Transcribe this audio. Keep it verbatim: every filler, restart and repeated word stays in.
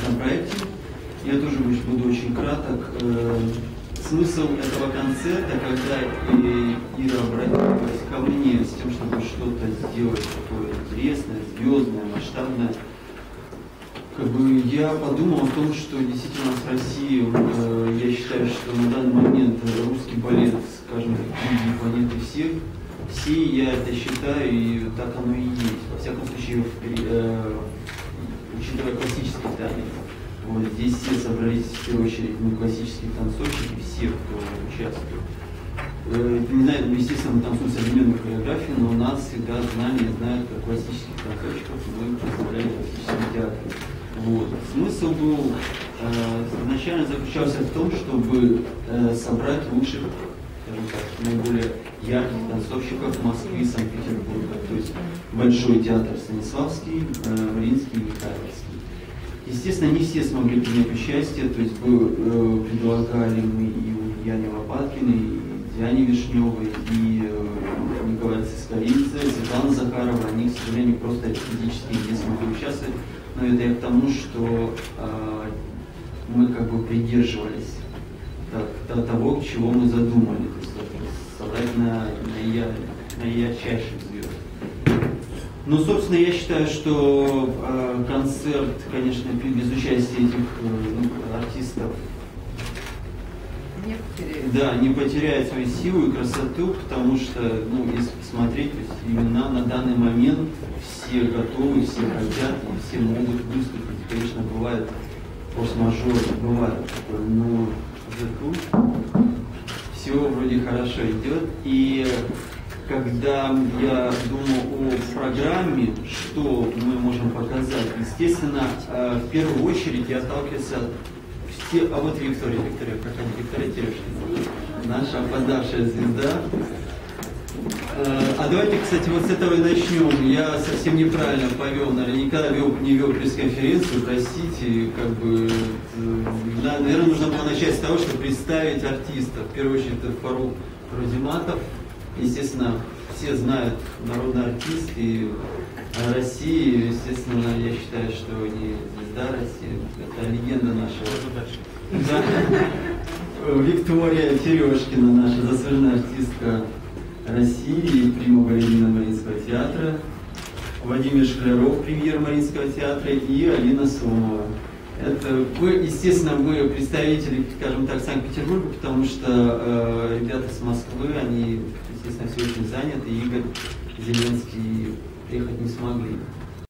этом проекте. Я тоже буду очень краток. Смысл этого концерта, когда Ира обратилась ко мне с тем, чтобы что-то сделать такое интересное, звездное, масштабное, как бы я подумал о том, что действительно в России, э, я считаю, что на данный момент русский балет, скажем так, лидер планеты всех, все, я это считаю, и так оно и есть. Во всяком случае, в, э, учитывая классический талант. Вот здесь все собрались, в первую очередь, мы классические танцовщики, все, кто участвует. Э, не знаю, естественно, мы танцуем современную хореографию, но у нас всегда знания знают как классических танцовщиков, мы представляем классический театр. Вот. Смысл был э, изначально заключался в том, чтобы э, собрать лучших, скажем так, наиболее ярких танцовщиков Москвы и Санкт-Петербурга. То есть Большой театр Станиславский, э, Мариинский и Михайловский. Естественно, не все смогли принять участие, то есть был, э, предлагали мы и Ульяне Лопаткиной, и Диане Вишневой, и э, Николай Цискоридзе, Светлана Захарова. Они, к сожалению, просто физически не смогли участвовать. Но это я к тому, что э, мы как бы придерживались так, того, чего мы задумали, то есть собрать на, на, я, на ярчайших звезд. Ну, собственно, я считаю, что э, концерт, конечно, без участия этих э, ну, артистов не потеряет. Да, не потеряет свою силу и красоту, потому что, ну, если посмотреть, то есть именно на данный момент все готовы, все хотят, и все могут выступить. Конечно, бывает форс-мажор, бывает такое, но тут все вроде хорошо идет. И когда я думал о программе, что мы можем показать, естественно, в первую очередь я сталкивался все, а вот Виктория, Виктория, проходи, Виктория Терешкина, наша опоздавшая звезда. А давайте, кстати, вот с этого и начнем. Я совсем неправильно повел, наверняка вел, не вел пресс-конференцию, простите, как бы, наверное, нужно было начать с того, чтобы представить артистов. В первую очередь, это Фарук Рудиматов. Естественно, все знают народный артист, и России, естественно, я считаю, что не звезда России, это легенда нашего. Да. Виктория Терешкина, наша заслуженная артистка России, прима-балерина Мариинского театра, Владимир Шкляров, премьер Мариинского театра, и Алина Сомова. Это, вы, естественно, мы представители, скажем так, Санкт-Петербурга, потому что э, ребята с Москвы, они, естественно, все очень заняты, и Игорь Зеленский приехать не смогли.